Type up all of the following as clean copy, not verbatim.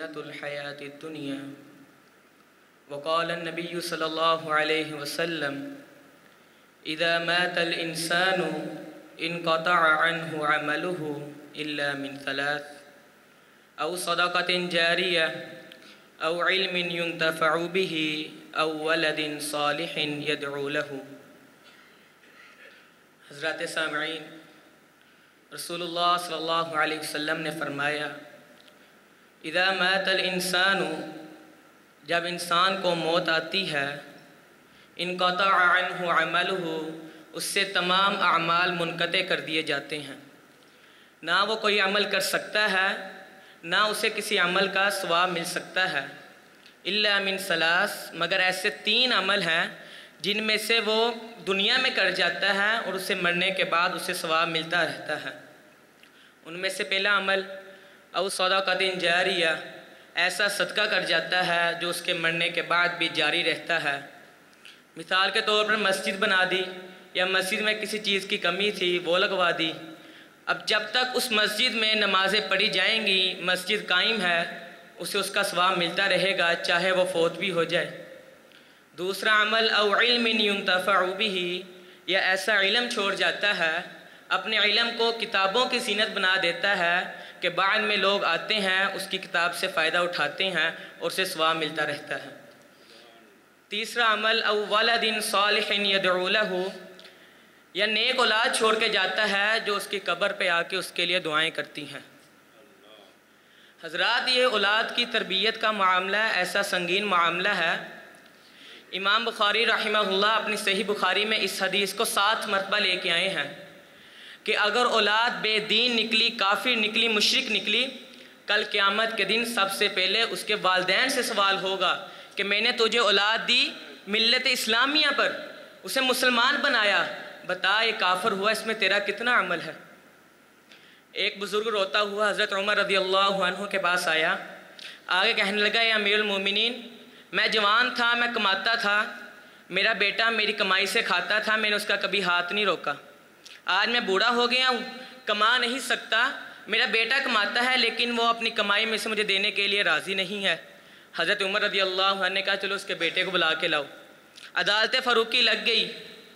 الحياة الدنيا وقال النبي صلى الله عليه وسلم إذا مات الإنسان انقطع عنه عمله إلا من ثلاث أو صدقة جارية أو علم ينتفع به أو ولد صالح يدعو له۔ حضرات سامعین، رسول اللہ صلی اللہ علیہ وسلم نے فرمایا اذا مات الانسان، جب انسان کو موت آتی ہے، انقطع عنہ عملہ، اس سے تمام اعمال منقطع کر دیے جاتے ہیں، نہ وہ کوئی عمل کر سکتا ہے، نہ اسے کسی عمل کا ثواب مل سکتا ہے، الا من ثلاث، مگر ایسے 3 عمل ہیں جن میں سے وہ دنیا میں کر جاتا ہے اور اسے مرنے کے بعد اسے ثواب ملتا رہتا ہے۔ ان میں سے پہلا عمل او صدقۃ جاریہ، ایسا صدقہ کر جاتا ہے جو اس کے مرنے کے بعد بھی جاری رہتا ہے۔ مثال کے طور پر مسجد بنا دی، یا مسجد میں کسی چیز کی کمی تھی وہ لگوا دی، اب جب تک اس مسجد میں نمازیں پڑھی جائیں گی، مسجد قائم ہے، اسے اس کا ثواب ملتا رہے گا چاہے وہ فوت بھی ہو جائے۔ دوسرا عمل او علم ينتفع به، یا ایسا علم چھوڑ جاتا ہے، اپنے علم کو کتابوں کی زینت بنا دیتا ہے کہ بعد میں لوگ آتے ہیں اس کی کتاب سے فائدہ اٹھاتے ہیں اور اسے ثواب ملتا رہتا ہے۔ تیسرا عمل او ولد صالح يدعو له، یا نیک اولاد چھوڑ کے جاتا ہے جو اس کی قبر پہ آ کے اس کے لیے دعائیں کرتی ہیں۔ حضرات، یہ اولاد کی تربیت کا معاملہ ایسا سنگین معاملہ ہے، امام بخاری رحمہ اللہ اپنی صحیح بخاری میں اس حدیث کو 7 مرتبہ لے کے آئے ہیں کہ اگر اولاد بے دین نکلی، کافر نکلی، مشرک نکلی، کل قیامت کے دن سب سے پہلے اس کے والدین سے سوال ہوگا کہ میں نے تجھے اولاد دی ملت اسلامیہ پر، اسے مسلمان بنایا، بتا یہ کافر ہوا، اس میں تیرا کتنا عمل ہے؟ ایک بزرگ روتا ہوا حضرت عمر رضی اللہ عنہ کے پاس آیا، آگے کہنے لگا یا امیر المومنین، میں جوان تھا، میں کماتا تھا، میرا بیٹا میری کمائی سے کھاتا تھا، میں نے اس کا کبھی ہاتھ نہیں روکا، آج میں بوڑھا ہو گیا ہوں، کما نہیں سکتا، میرا بیٹا کماتا ہے لیکن وہ اپنی کمائی میں سے مجھے دینے کے لیے راضی نہیں ہے۔ حضرت عمر رضی اللہ عنہ نے کہا چلو اس کے بیٹے کو بلا کے لاؤ۔ عدالت فاروقی لگ گئی،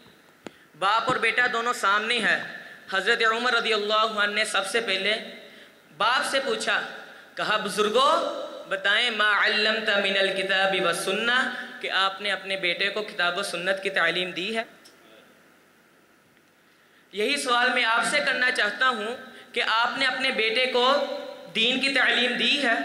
باپ اور بیٹا دونوں سامنے ہیں۔ حضرت عمر رضی اللہ عنہ نے سب سے پہلے باپ سے پوچھا، کہا بزرگو بتائیں ما علمت من الکتاب والسنہ، کہ آپ نے اپنے بیٹے کو کتاب و سنت کی تعلیم دی ہے؟ یہی سوال میں آپ سے کرنا چاہتا ہوں کہ آپ نے اپنے بیٹے کو دین کی تعلیم دی ہے؟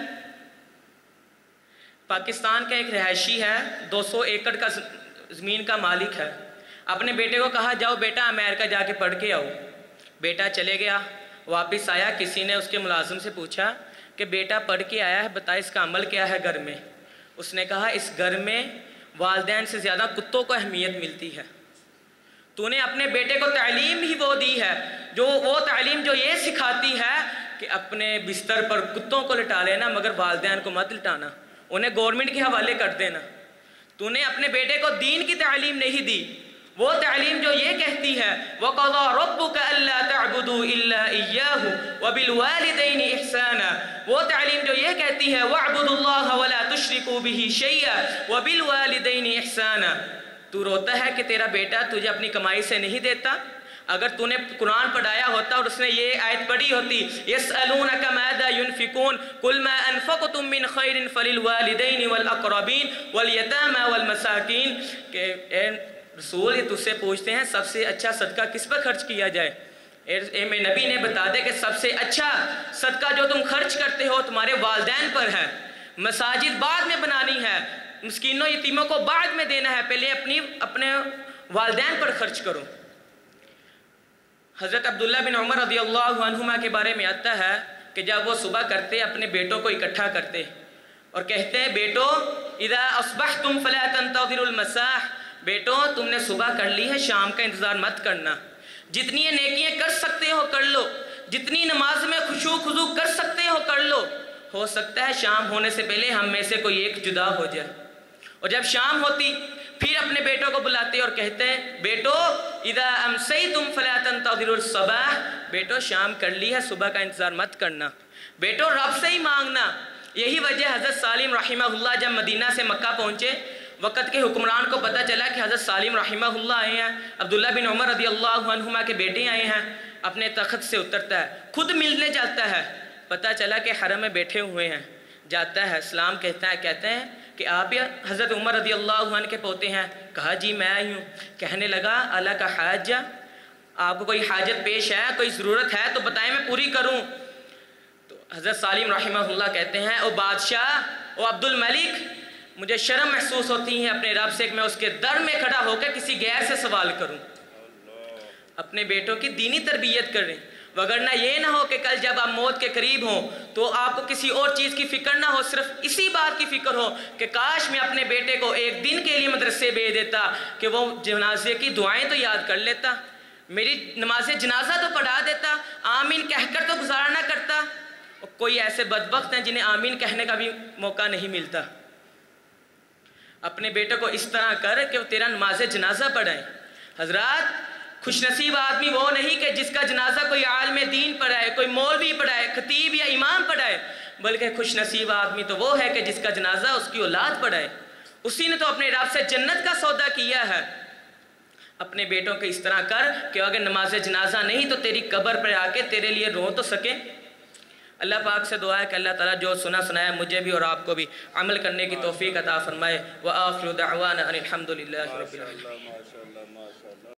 پاکستان کا ایک رہائشی ہے، 200 ایکڑ کا زمین کا مالک ہے، اپنے بیٹے کو کہا جاؤ بیٹا امریکہ جا کے پڑھ کے آؤ۔ بیٹا چلے گیا، واپس آیا، کسی نے اس کے ملازم سے پوچھا کہ بیٹا پڑھ کے آیا ہے، بتا اس کا عمل کیا ہے گھر میں؟ اس نے کہا اس گھر میں والدین سے زیادہ کتوں کو اہمیت ملتی ہے، تو نے اپنے بیٹے کو تعلیم ہی وہ دی ہے، جو وہ تعلیم جو یہ سکھاتی ہے کہ اپنے بستر پر کتوں کو لٹا لینا مگر والدین کو مت لٹانا، انہیں گورنمنٹ کے حوالے کر دینا۔ تو نے اپنے بیٹے کو دین کی تعلیم نہیں دی، وہ تعلیم جو یہ کہتی ہے وَقَضَى رَبُّكَ أَلَّا تَعْبُدُوا إِلَّا إِيَّاهُ وَبِالْوَالِدَيْنِ إِحْسَانًا، وہ تعلیم جو یہ کہتی ہے وَاعْبُدُوا اللَّهَ وَلَا تُشْرِكُوا بِهِ شَيْئًا وَبِالْوَالِدَيْنِ إِحْسَانًا۔ تو روتا ہے کہ تیرا بیٹا تجھے اپنی کمائی سے نہیں دیتا؟ اگر تو نے قرآن پڑھایا ہوتا اور اس نے یہ آیت پڑھی ہوتی يَسْأَلُونَكَ مَاذَا يُنْفِقُونَ قُلْ مَا أَنفَقْتُم مِّن خَيْرٍ فَلِلْوَالِدَيْنِ وَالْأَقْرَبِينَ وَالْيَتَامَى وَالْمَسَاكِينَ، کہ اے رسول یہ تجھ سے پوچھتے ہیں سب سے اچھا صدقہ کس پر خرچ کیا جائے؟ اے میں نبی نے بتا دے کہ سب سے اچھا صدقہ جو تم خرچ کرتے ہو تمہارے والدین پر ہے، مساجد بعد میں بنانی ہے، مسکینوں یتیموں کو بعد میں دینا ہے، پہلے اپنے والدین پر خرچ کرو۔ حضرت عبداللہ بن عمر رضی اللہ عنہما کے بارے میں آتا ہے کہ جب وہ صبح کرتے اپنے بیٹوں کو اکٹھا کرتے اور کہتے ہیں بیٹو اذا اصبحتم فلا تنتظروا المساء، بیٹو تم نے صبح کر لی ہے، شام کا انتظار مت کرنا، جتنی نیکیاں کر سکتے ہو کر لو، جتنی نماز میں خشوع خضوع کر سکتے ہو کر لو، ہو سکتا ہے شام ہونے سے پہلے ہم میں سے کوئی ایک جدا ہو جائے۔ اور جب شام ہوتی پھر اپنے بیٹوں کو بلاتے اور کہتے ہیں بیٹو اذا امسیتم فلا تنتظروا الصباح، بیٹو شام کر لی ہے، صبح کا انتظار مت کرنا، بیٹو رب سے ہی مانگنا، یہی وجہ حضرت سالم رحمہ اللہ جب مدینہ سے مکہ پہنچے، وقت کے حکمران کو پتہ چلا کہ حضرت سالم رحمہ اللہ آئے ہیں، عبداللہ بن عمر رضی اللہ عنہما کے بیٹے آئے ہیں، اپنے تخت سے اترتا ہے، خود ملنے جاتا ہے، پتہ چلا کہ حرم میں بیٹھے ہوئے ہیں، جاتا ہے، سلام کہتے ہیں کہ آپ یا حضرت عمر رضی اللہ عنہ کے پوتے ہیں؟ کہا جی میں آئی ہوں۔ کہنے لگا اللہ کا حاجہ، آپ کو کوئی حاجت پیش ہے، کوئی ضرورت ہے تو بتائیں میں پوری کروں۔ تو حضرت سالم رحمہ اللہ کہتے ہیں او بادشاہ، او عبد الملک، مجھے شرم محسوس ہوتی ہے اپنے رب سے کہ میں اس کے در میں کھڑا ہو کر کسی غیر سے سوال کروں۔ اپنے بیٹوں کی دینی تربیت کر رہے ہیں، وگرنہ یہ نہ ہو کہ کل جب آپ موت کے قریب ہوں تو آپ کو کسی اور چیز کی فکر نہ ہو، صرف اسی بات کی فکر ہو کہ کاش میں اپنے بیٹے کو ایک دن کے لیے مدرسے بھیج دیتا کہ وہ جنازے کی دعائیں تو یاد کر لیتا، میری نماز جنازہ تو پڑھا دیتا، آمین کہہ کر تو گزارا نہ کرتا۔ کوئی ایسے بدبخت ہیں جنہیں آمین کہنے کا بھی موقع نہیں ملتا۔ اپنے بیٹے کو اس طرح کر کہ وہ تیرا نماز جنازہ پڑھائیں۔ حضرات، خوش نصیب آدمی وہ نہیں کہ جس کا جنازہ کوئی عالم دین پڑھائے، کوئی مولوی پڑھائے، خطیب یا امام پڑھائے، بلکہ خوش نصیب آدمی تو وہ ہے کہ جس کا جنازہ اس کی اولاد پڑھائے۔ اسی نے تو اپنے رب سے جنت کا سودا کیا ہے۔ اپنے بیٹوں کو اس طرح کر کہ اگر نماز جنازہ نہیں تو تیری قبر پر آ کے تیرے لیے رو تو سکے۔ اللہ پاک سے دعا ہے کہ اللہ تعالیٰ جو سنایا مجھے بھی اور آپ کو بھی عمل کرنے کی توفیق عطا فرمائے۔ وآخر دعوانا ان الحمد للہ رب العالمین۔